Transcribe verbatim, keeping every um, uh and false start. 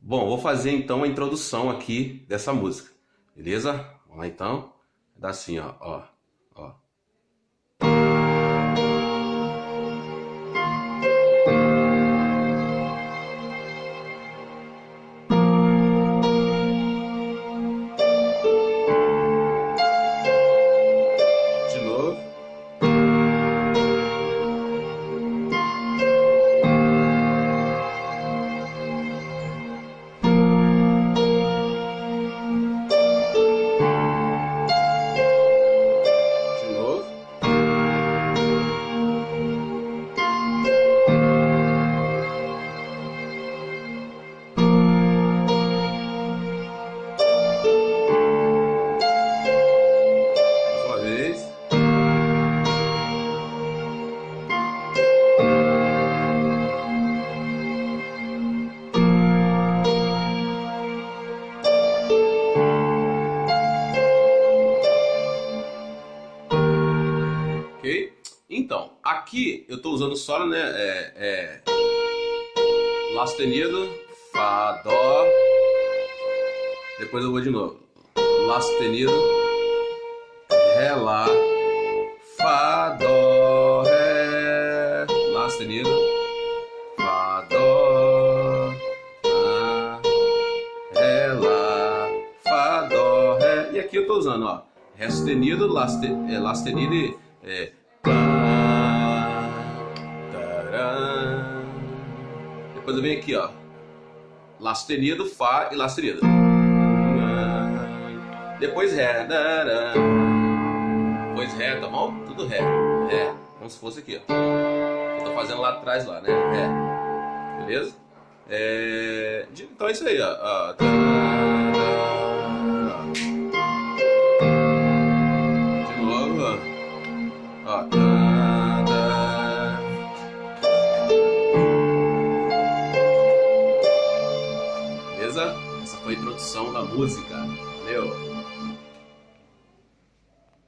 Bom, vou fazer então a introdução aqui dessa música, beleza? Vamos lá então. Dá assim, ó, ó, ó. De novo. De novo. Mais uma vez. Ok? Então, aqui eu estou usando só, né, é, é, Lá sustenido, Fá, Dó, depois eu vou de novo, Lá sustenido, Ré, Lá, Fá, Dó, Ré, Lá sustenido, Fá, Dó, Lá, Ré, Lá, Fá, Dó, Ré, e aqui eu estou usando, ó, Ré sustenido, Lá, é, Lá sustenido e é, pá, tará. Depois eu venho aqui, ó, Lá sustenido, Fá e Lá sustenido. Depois Ré, tará. Depois Ré, tá bom? Tudo Ré, Ré, como se fosse aqui, ó. Eu tô fazendo lá atrás, lá, né? Ré, beleza? É... Então é isso aí, ó. ó. De novo, ó. Ó. Beleza? Essa foi a introdução da música. Valeu!